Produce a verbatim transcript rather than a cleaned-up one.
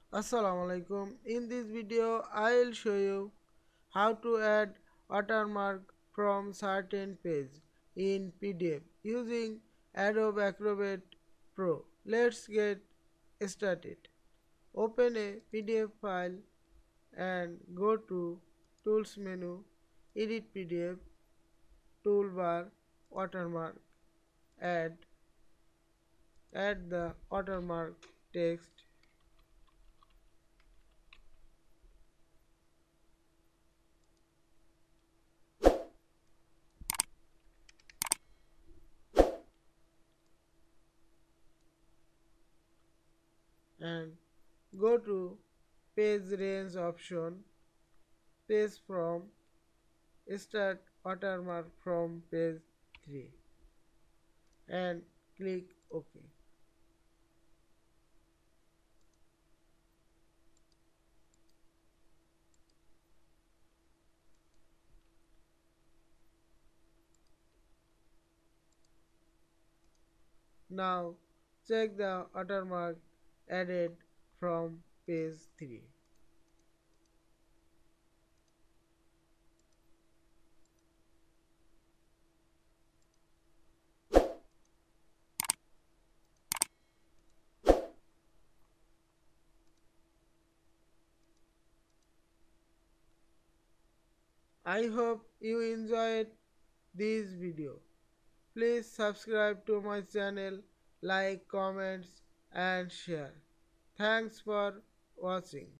Assalamu alaikum. In this video, I'll show you how to add watermark from certain page in P D F using Adobe Acrobat Pro. Let's get started. Open a P D F file and go to Tools menu, Edit P D F, Toolbar, Watermark, add, add the watermark text and go to page range option, page from start watermark from page three and click OK. Now check the watermark added from page three. I hope you enjoyed this video. Please subscribe to my channel, like, comments and share. Thanks for watching.